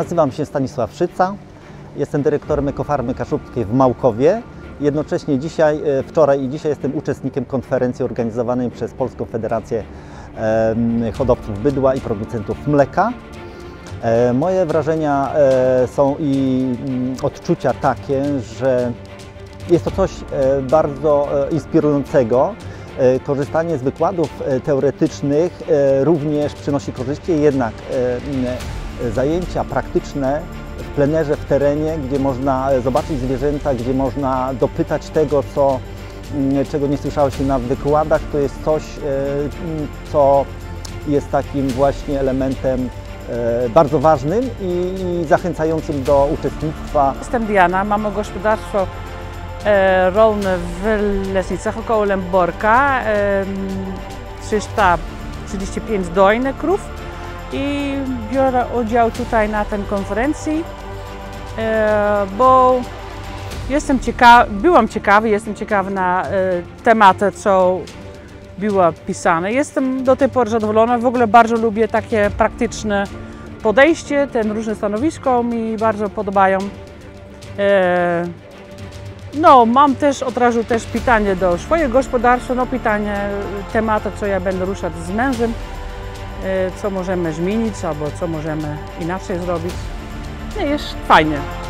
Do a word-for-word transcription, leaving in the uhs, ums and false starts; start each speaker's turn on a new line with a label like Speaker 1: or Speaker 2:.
Speaker 1: Nazywam się Stanisław Szyca, jestem dyrektorem ekofarmy kaszubskiej w Małkowie. Jednocześnie dzisiaj, wczoraj i dzisiaj jestem uczestnikiem konferencji organizowanej przez Polską Federację Hodowców Bydła i Producentów Mleka. Moje wrażenia są i odczucia takie, że jest to coś bardzo inspirującego. Korzystanie z wykładów teoretycznych również przynosi korzyści, jednak zajęcia praktyczne w plenerze, w terenie, gdzie można zobaczyć zwierzęta, gdzie można dopytać tego, co, czego nie słyszało się na wykładach, to jest coś, co jest takim właśnie elementem bardzo ważnym i zachęcającym do uczestnictwa.
Speaker 2: Jestem Diana, mamy gospodarstwo rolne w Lesnicach około Lęborka, trzysta trzydzieści pięć dojnych krów i biorę udział tutaj na tej konferencji, bo jestem ciekawa, byłam ciekawy, jestem ciekawa na tematy, co było pisane. Jestem do tej pory zadowolona, w ogóle bardzo lubię takie praktyczne podejście, ten różne stanowisko mi bardzo podobają. No, mam też od razu też pytanie do swojego gospodarstwa, no pytanie, tematy, co ja będę ruszać z mężem, co możemy zmienić albo co możemy inaczej zrobić. No, jest fajnie.